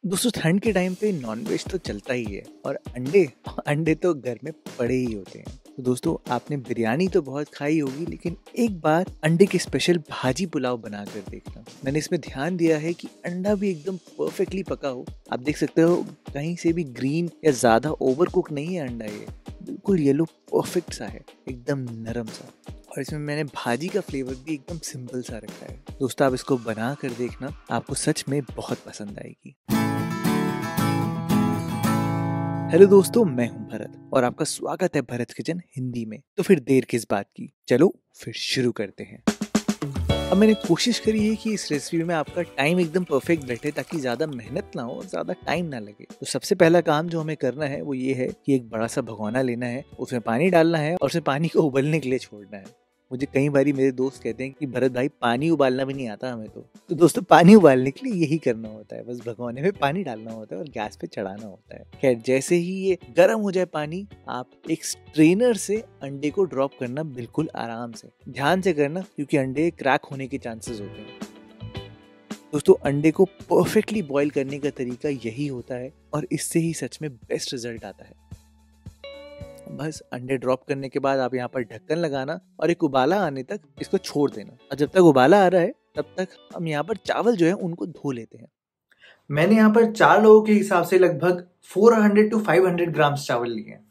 दोस्तों ठंड के टाइम पे नॉनवेज तो चलता ही है और अंडे अंडे तो घर में पड़े ही होते हैं। तो दोस्तों आपने बिरयानी तो बहुत खाई होगी, लेकिन एक बार अंडे के स्पेशल भाजी पुलाव बना कर देखना। मैंने इसमें ध्यान दिया है कि अंडा भी एकदम परफेक्टली पका हो। आप देख सकते हो कहीं से भी ग्रीन या ज़्यादा ओवर कुक नहीं है अंडा, ये बिल्कुल येलो परफेक्ट सा है, एकदम नरम सा। और इसमें मैंने भाजी का फ्लेवर भी एकदम सिंपल सा रखा है। दोस्तों आप इसको बना कर देखना, आपको सच में बहुत पसंद आएगी। हेलो दोस्तों, मैं हूं भरत और आपका स्वागत है भरत किचन हिंदी में। तो फिर देर किस बात की, चलो फिर शुरू करते हैं। अब मैंने कोशिश करी है कि इस रेसिपी में आपका टाइम एकदम परफेक्ट बैठे, ताकि ज़्यादा मेहनत ना हो और ज़्यादा टाइम ना लगे। तो सबसे पहला काम जो हमें करना है वो ये है कि एक बड़ा सा भगोना लेना है, उसमें पानी डालना है और उसे पानी को उबलने के लिए छोड़ना है। मुझे कई बारी मेरे दोस्त कहते हैं कि भरत भाई पानी उबालना भी नहीं आता हमें तो दोस्तों पानी उबालने के लिए यही करना होता है, बस भगोने में पानी डालना होता है और गैस पे चढ़ाना होता है। खैर जैसे ही ये गर्म हो जाए पानी, आप एक स्ट्रेनर से अंडे को ड्रॉप करना बिल्कुल आराम से, ध्यान से करना, क्योंकि अंडे क्रैक होने के चांसेस होते हैं। दोस्तों अंडे को परफेक्टली बॉईल करने का तरीका यही होता है और इससे ही सच में बेस्ट रिजल्ट आता है। बस अंडे ड्रॉप करने के बाद आप यहाँ पर ढक्कन लगाना और एक उबाला आने तक इसको छोड़ देना। और जब तक उबाला आ रहा है तब तक हम यहाँ पर चावल जो है उनको धो लेते हैं। मैंने यहाँ पर 4 लोगों के हिसाब से लगभग 400 to 500 ग्राम चावल लिए हैं।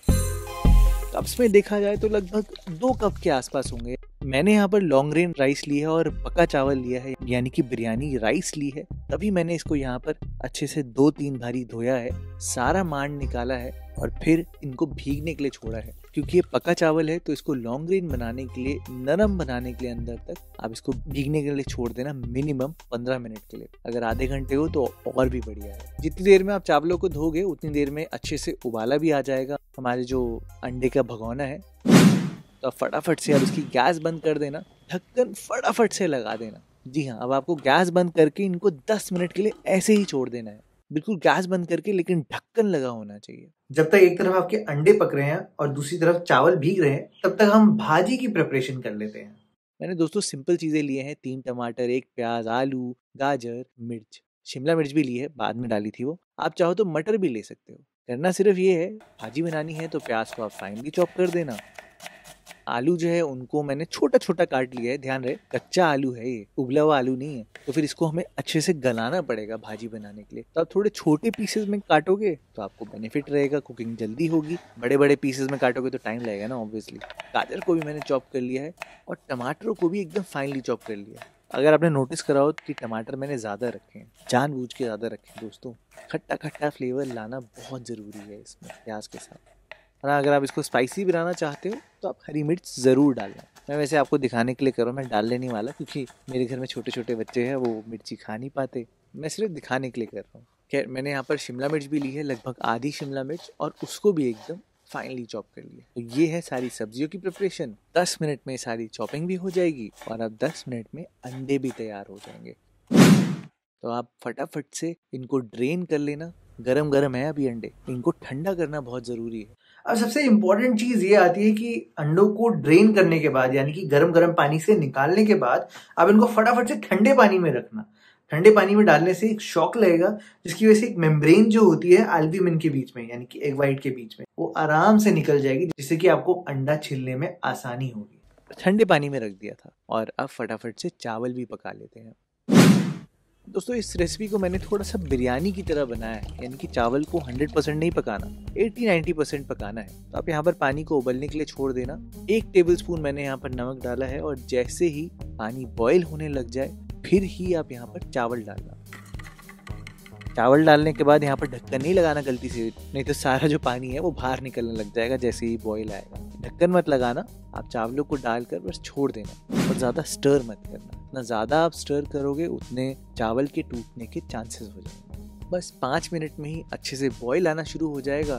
कप्स में देखा जाए तो लगभग 2 कप के आसपास होंगे। मैंने यहाँ पर लॉन्ग ग्रेन राइस लिया है और पका चावल लिया है, यानी कि बिरयानी राइस ली है। तभी मैंने इसको यहाँ पर अच्छे से 2-3 बारी धोया है, सारा मांड निकाला है और फिर इनको भीगने के लिए छोड़ा है। क्योंकि ये पका चावल है तो इसको लॉन्ग ग्रेन बनाने के लिए, नरम बनाने के लिए अंदर तक आप इसको भीगने के लिए छोड़ देना मिनिमम 15 मिनट के लिए। अगर आधे घंटे हो तो और भी बढ़िया है। जितनी देर में आप चावलों को धोगे उतनी देर में अच्छे से उबाला भी आ जाएगा हमारे जो अंडे का भगोना है। तो फटाफट से अब इसकी गैस बंद कर देना, ढक्कन फटाफट से लगा देना। जी हाँ, अब आपको गैस बंद करके इनको 10 मिनट के लिए ऐसे ही छोड़ देना है, बिल्कुल गैस बंद करके, लेकिन ढक्कन लगा होना चाहिए। जब तक एक तरफ आपके अंडे पक रहे हैं और दूसरी तरफ चावल भीग रहे हैं, तब तक हम भाजी की प्रिपरेशन कर लेते हैं। मैंने दोस्तों सिंपल चीजें लिए हैं, 3 टमाटर, 1 प्याज, आलू, गाजर, मिर्च, शिमला मिर्च भी ली है, बाद में डाली थी वो। आप चाहो तो मटर भी ले सकते हो। करना सिर्फ ये है, भाजी बनानी है तो प्याज को आप फाइनली चॉप कर देना। आलू जो है उनको मैंने छोटा छोटा काट लिया है, ध्यान रहे कच्चा आलू है, ये उबला हुआ आलू नहीं है। तो फिर इसको हमें अच्छे से गलाना पड़ेगा भाजी बनाने के लिए। तो आप थोड़े छोटे पीसेस में काटोगे तो आपको बेनिफिट रहेगा, कुकिंग जल्दी होगी। बड़े बड़े पीसेस में काटोगे तो टाइम लगेगा ना ऑब्वियसली। गाजर को भी मैंने चॉप कर लिया है और टमाटरों को भी एकदम फाइनली चॉप कर लिया है। अगर आपने नोटिस करा हो कि टमाटर मैंने ज़्यादा रखे हैं, जानबूझ के ज़्यादा रखे हैं दोस्तों। खट्टा खट्टा फ्लेवर लाना बहुत ज़रूरी है इसमें प्याज के साथ। और अगर आप इसको स्पाइसी बनाना चाहते हो तो आप हरी मिर्च ज़रूर डालना। मैं वैसे आपको दिखाने के लिए कर रहा हूँ, मैं डालने नहीं वाला, क्योंकि मेरे घर में छोटे छोटे बच्चे हैं, वो मिर्ची खा नहीं पाते। मैं सिर्फ दिखाने के लिए कर रहा हूँ। खैर मैंने यहाँ पर शिमला मिर्च भी ली है, लगभग आधी शिमला मिर्च, और उसको भी एकदम फाइनली चॉप कर लिया। तो ये है सारी सब्जियों की प्रिपरेशन। 10 मिनट में सारी चॉपिंग भी हो जाएगी और अब 10 मिनट में अंडे भी तैयार हो जाएंगे। तो आप फटाफट से इनको ड्रेन कर लेना। गरम गरम है अभी अंडे, इनको ठंडा करना बहुत ज़रूरी है। अब सबसे इम्पोर्टेंट चीज ये आती है कि अंडों को ड्रेन करने के बाद, यानी कि गरम गरम पानी से निकालने के बाद, अब इनको फटाफट से ठंडे पानी में रखना। ठंडे पानी में डालने से एक शॉक लगेगा, जिसकी वजह से एक मेम्ब्रेन जो होती है एल्ब्यूमिन के बीच में, यानी कि एग वाइट के बीच में, वो आराम से निकल जाएगी, जिससे कि आपको अंडा छिलने में आसानी होगी। ठंडे पानी में रख दिया था और अब फटाफट से चावल भी पका लेते हैं। दोस्तों इस रेसिपी को मैंने थोड़ा सा बिरयानी की तरह बनाया है, यानी कि चावल को 100% नहीं पकाना, 80-90% पकाना है। तो आप यहाँ पर पानी को उबलने के लिए छोड़ देना। 1 टेबलस्पून मैंने यहाँ पर नमक डाला है और जैसे ही पानी बॉईल होने लग जाए फिर ही आप यहाँ पर चावल डालना। चावल डालने के बाद यहाँ पर ढक्कन नहीं लगाना गलती से, नहीं तो सारा जो पानी है वो बाहर निकलने लग जाएगा जैसे ही बॉईल आएगा। ढक्कन मत लगाना, आप चावलों को डालकर बस छोड़ देना और ज़्यादा स्टर मत करना। ना ज़्यादा आप स्टर करोगे उतने चावल के टूटने के चांसेस हो जाएंगे। बस 5 मिनट में ही अच्छे से बॉईल आना शुरू हो जाएगा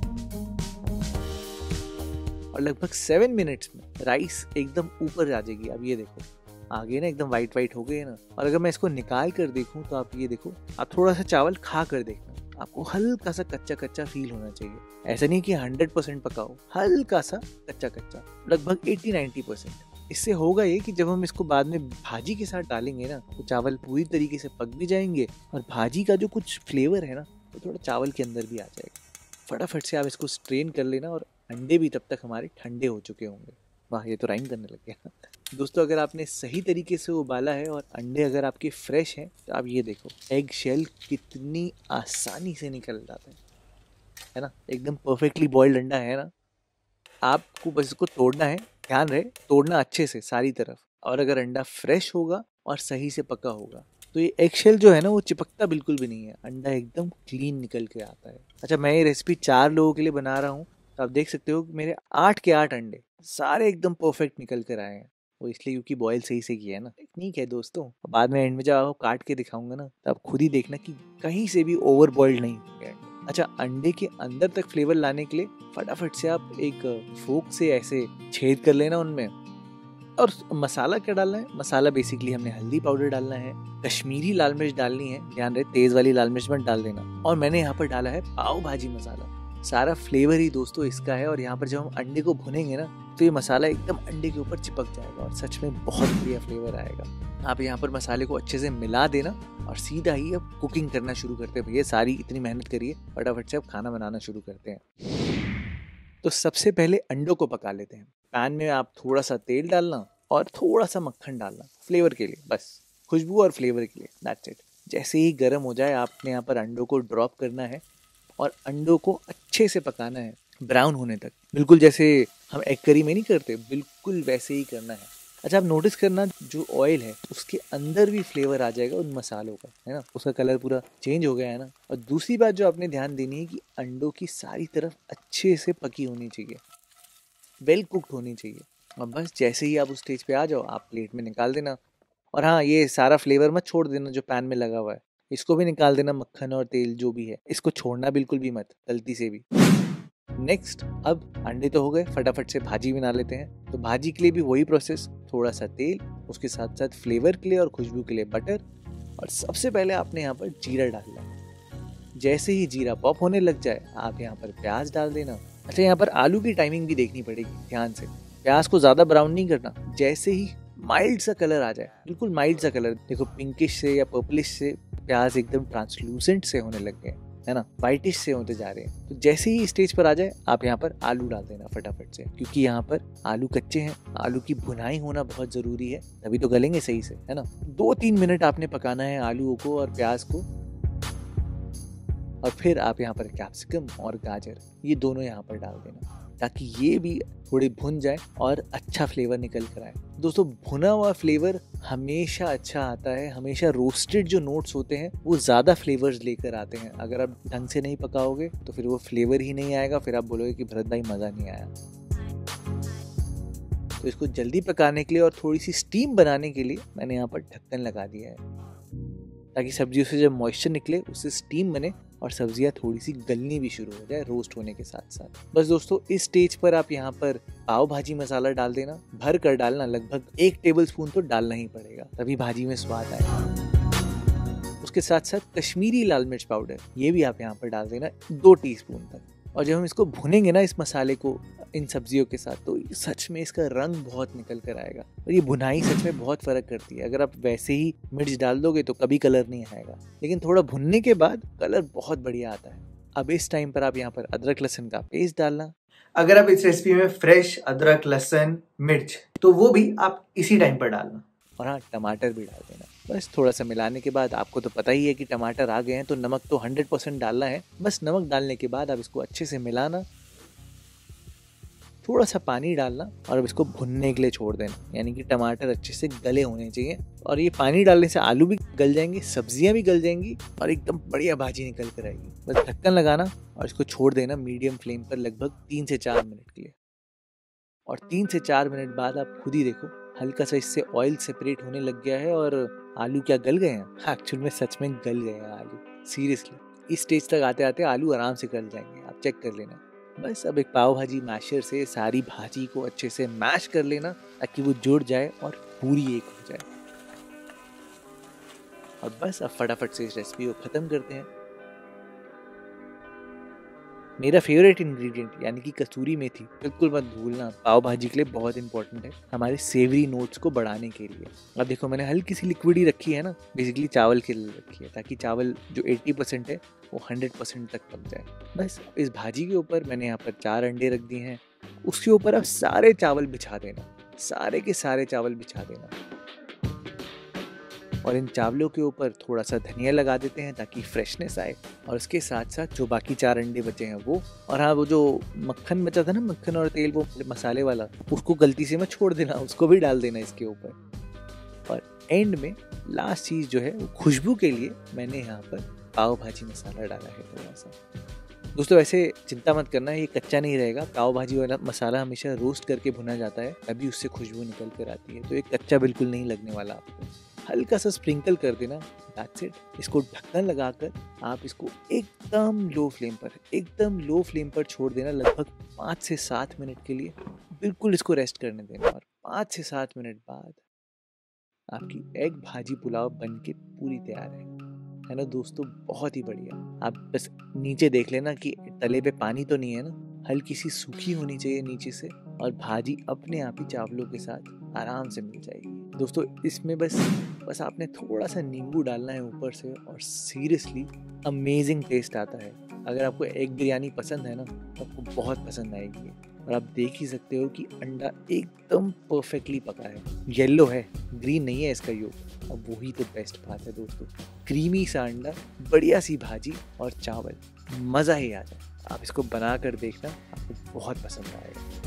और लगभग 7 मिनट्स में राइस एकदम ऊपर आ जाएगी। अब ये देखो आगे ना एकदम वाइट वाइट हो गए ना। और अगर मैं इसको निकाल कर देखूं तो आप ये देखो, आप थोड़ा सा चावल खा कर देखना, आपको हल्का सा कच्चा कच्चा फील होना चाहिए। ऐसा नहीं कि 100% पका हो, हल्का सा कच्चा कच्चा, लगभग 80-90%। इससे होगा ये कि जब हम इसको बाद में भाजी के साथ डालेंगे ना तो चावल पूरी तरीके से पक भी जाएंगे और भाजी का जो कुछ फ्लेवर है ना वो थोड़ा चावल के अंदर भी आ जाएगा। फटाफट से आप इसको स्ट्रेन कर लेना और अंडे भी तब तक हमारे ठंडे हो चुके होंगे। वाह, ये तो राइम करने लग गया। दोस्तों, अगर आपने सही तरीके से उबाला है और अंडे अगर आपके फ्रेश हैं तो आप ये देखो एग शेल कितनी आसानी से निकल जाता है ना। एकदम परफेक्टली बॉइल्ड अंडा है ना। आपको बस इसको तोड़ना है, ध्यान रहे तोड़ना अच्छे से सारी तरफ। और अगर अंडा फ्रेश होगा और सही से पका होगा तो ये एग शेल जो है ना वो चिपकता बिल्कुल भी नहीं है, अंडा एकदम क्लीन निकल के आता है। अच्छा, मैं ये रेसिपी 4 लोगों के लिए बना रहा हूँ तो आप देख सकते हो कि मेरे 8 के 8 अंडे सारे एकदम परफेक्ट निकल कर आए हैं। वो इसलिए क्योंकि बॉयल सही से किया है ना। टेक्निक है दोस्तों। बाद में एंड में जब आपको काट के दिखाऊंगा ना तो आप खुद ही देखना कि कहीं से भी ओवर बॉइल्ड नहीं होंगे। अच्छा, अंडे के अंदर तक फ्लेवर लाने के लिए फटाफट से आप एक फोक से ऐसे छेद कर लेना उनमें। और मसाला क्या डालना है? मसाला बेसिकली हमने हल्दी पाउडर डालना है, कश्मीरी लाल मिर्च डालनी है, ध्यान रहे तेज वाली लाल मिर्च मत डाल देना। और मैंने यहाँ पर डाला है पाव भाजी मसाला। सारा फ्लेवर ही दोस्तों इसका है। और यहाँ पर जब हम अंडे को भुनेंगे ना तो ये मसाला एकदम अंडे के ऊपर चिपक जाएगा और सच में बहुत बढ़िया फ्लेवर आएगा। आप यहाँ पर मसाले को अच्छे से मिला देना और सीधा ही अब कुकिंग करना शुरू करते हैं। भैया सारी इतनी मेहनत करिए, फटाफट से अब खाना बनाना शुरू करते हैं। तो सबसे पहले अंडों को पका लेते हैं। पैन में आप थोड़ा सा तेल डालना और थोड़ा सा मक्खन डालना फ्लेवर के लिए, बस खुशबू और फ्लेवर के लिए, दैट्स इट। जैसे ही गर्म हो जाए आपने यहाँ पर अंडों को ड्रॉप करना है और अंडों को अच्छे से पकाना है ब्राउन होने तक, बिल्कुल जैसे हम एग करी में नहीं करते, बिल्कुल वैसे ही करना है। अच्छा, आप नोटिस करना जो ऑयल है उसके अंदर भी फ्लेवर आ जाएगा उन मसालों का, है ना। उसका कलर पूरा चेंज हो गया है ना। और दूसरी बात जो आपने ध्यान देनी है कि अंडों की सारी तरफ अच्छे से पकी होनी चाहिए, वेल कुक्ड होनी चाहिए। और बस जैसे ही आप उस स्टेज पे आ जाओ आप प्लेट में निकाल देना। और हाँ, ये सारा फ्लेवर मत छोड़ देना जो पैन में लगा हुआ है, इसको भी निकाल देना। मक्खन और तेल जो भी है इसको छोड़ना बिल्कुल भी मत, गलती से भी। नेक्स्ट, अब अंडे तो हो गए, फटाफट से भाजी बना लेते हैं। तो भाजी के लिए भी वही प्रोसेस, थोड़ा सा तेल, उसके साथ साथ फ्लेवर के लिए और खुशबू के लिए बटर। और सबसे पहले आपने यहाँ पर जीरा डालना है। जैसे ही जीरा पॉप होने लग जाए आप यहाँ पर प्याज डाल देना। अच्छा, यहाँ पर आलू की टाइमिंग भी देखनी पड़ेगी ध्यान से। प्याज को ज्यादा ब्राउन नहीं करना, जैसे ही माइल्ड सा कलर आ जाए, बिल्कुल माइल्ड सा कलर, देखो पिंकिश से या पर्पलिश से प्याज एकदम ट्रांसलूसेंट से होने लग गए, है ना, वाइटिश से होते जा रहे हैं। तो जैसे ही स्टेज पर आ जाए आप यहाँ पर आलू डाल देना फटाफट से, क्योंकि यहाँ पर आलू कच्चे हैं। आलू की भुनाई होना बहुत जरूरी है, तभी तो गलेंगे सही से, है ना। 2-3 मिनट आपने पकाना है आलूओं को और प्याज को। और फिर आप यहाँ पर कैप्सिकम और गाजर ये दोनों यहाँ पर डाल देना ताकि ये भी थोड़ी भुन जाए और अच्छा फ्लेवर निकल कर आए। दोस्तों, भुना हुआ फ्लेवर हमेशा अच्छा आता है। हमेशा रोस्टेड जो नोट्स होते हैं वो ज़्यादा फ्लेवर्स लेकर आते हैं। अगर आप ढंग से नहीं पकाओगे तो फिर वो फ्लेवर ही नहीं आएगा, फिर आप बोलोगे कि भरत भाई मज़ा नहीं आया। तो इसको जल्दी पकाने के लिए और थोड़ी सी स्टीम बनाने के लिए मैंने यहाँ पर ढक्कन लगा दिया है ताकि सब्जियों से जब मॉइस्चर निकले उससे स्टीम बने और सब्जियां थोड़ी सी गलनी भी शुरू हो जाए रोस्ट होने के साथ साथ। बस दोस्तों, इस स्टेज पर आप यहाँ पर पाव भाजी मसाला डाल देना, भर कर डालना, लगभग 1 टेबलस्पून तो डालना ही पड़ेगा तभी भाजी में स्वाद आएगा। उसके साथ साथ कश्मीरी लाल मिर्च पाउडर ये भी आप यहाँ पर डाल देना 2 टीस्पून तक। और जब हम इसको भुनेंगे ना इस मसाले को इन सब्जियों के साथ तो सच में इसका रंग बहुत निकल कर आएगा। और ये भुनाई सच में बहुत फर्क करती है। अगर आप वैसे ही मिर्च डाल दोगे तो कभी कलर नहीं आएगा, लेकिन थोड़ा भुनने के बाद कलर बहुत बढ़िया आता है। अब इस टाइम पर आप यहाँ पर अदरक लहसुन का पेस्ट डालना। अगर आप इस रेसिपी में फ्रेश अदरक लहसुन मिर्च तो वो भी आप इसी टाइम पर डालना। और हाँ, टमाटर भी डाल देना। बस थोड़ा सा मिलाने के बाद आपको तो पता ही है कि टमाटर आ गए हैं तो नमक तो 100% डालना है। बस नमक डालने के बाद आप इसको अच्छे से मिलाना, थोड़ा सा पानी डालना और अब इसको भुनने के लिए छोड़ देना, यानी कि टमाटर अच्छे से गले होने चाहिए। और ये पानी डालने से आलू भी गल जाएंगे, सब्जियां भी गल जाएंगी और एकदम बढ़िया भाजी निकल कर आएगी। बस ढक्कन लगाना और इसको छोड़ देना मीडियम फ्लेम पर लगभग 3 से 4 मिनट के लिए। और 3 से 4 मिनट बाद आप खुद ही देखो हल्का सा इससे ऑयल सेपरेट होने लग गया है और आलू क्या गल गए हैं। एक्चुअल में सच में गल गए हैं आलू, सीरियसली। इस स्टेज तक आते आते आलू आराम से गल जाएंगे, आप चेक कर लेना। बस अब एक पाव भाजी मैशर से सारी भाजी को अच्छे से मैश कर लेना ताकि वो जुड़ जाए और पूरी एक हो जाए। और बस अब फटाफट से इस रेसिपी को खत्म करते हैं। मेरा फेवरेट इंग्रेडिएंट यानी कि कसूरी मेथी बिल्कुल मत भूलना, पाव भाजी के लिए बहुत इंपॉर्टेंट है हमारे सेवरी नोट्स को बढ़ाने के लिए। अब देखो मैंने हल्की सी लिक्विड ही रखी है ना, बेसिकली चावल के लिए रखी है, ताकि चावल जो 80% है वो 100% तक पक जाए। बस इस भाजी के ऊपर मैंने यहाँ पर 4 अंडे रख दिए हैं, उसके ऊपर अब सारे चावल बिछा देना, सारे के सारे चावल बिछा देना, और इन चावलों के ऊपर थोड़ा सा धनिया लगा देते हैं ताकि फ्रेशनेस आए। और उसके साथ साथ जो बाकी 4 अंडे बचे हैं वो, और हाँ वो जो मक्खन बचा था ना, मक्खन और तेल वो मसाले वाला, उसको गलती से मत छोड़ देना, उसको भी डाल देना इसके ऊपर। और एंड में लास्ट चीज़ जो है वो खुशबू के लिए मैंने यहाँ पर पाव भाजी मसाला डाला है थोड़ा सा। दोस्तों वैसे चिंता मत करना, ये कच्चा नहीं रहेगा, पाव भाजी वाला मसाला हमेशा रोस्ट करके भुना जाता है, तभी उससे खुशबू निकल कर आती है, तो ये कच्चा बिल्कुल नहीं लगने वाला आपको। हल्का सा स्प्रिंकल कर देना, दैट्स इट। इसको ढक्कन लगाकर आप इसको एकदम लो फ्लेम पर छोड़ देना, लगभग 5 से 7 मिनट के लिए बिल्कुल इसको रेस्ट करने देना। और 5 से 7 मिनट बाद आपकी एग भाजी पुलाव बन के पूरी तैयार है ना दोस्तों, बहुत ही बढ़िया। आप बस नीचे देख लेना कि तले पे पानी तो नहीं है ना, हल्की सी सूखी होनी चाहिए नीचे से, और भाजी अपने आप ही चावलों के साथ आराम से मिल जाएगी। दोस्तों इसमें बस आपने थोड़ा सा नींबू डालना है ऊपर से, और सीरियसली अमेजिंग टेस्ट आता है। अगर आपको एग बिरयानी पसंद है ना तो आपको बहुत पसंद आएगी। और आप देख ही सकते हो कि अंडा एकदम परफेक्टली पका है, येलो है, ग्रीन नहीं है इसका योग। अब वही तो बेस्ट बात है दोस्तों, क्रीमी सा अंडा, बढ़िया सी भाजी और चावल, मज़ा ही आ जाए। आप इसको बना कर देखना, आपको बहुत पसंद आएगा।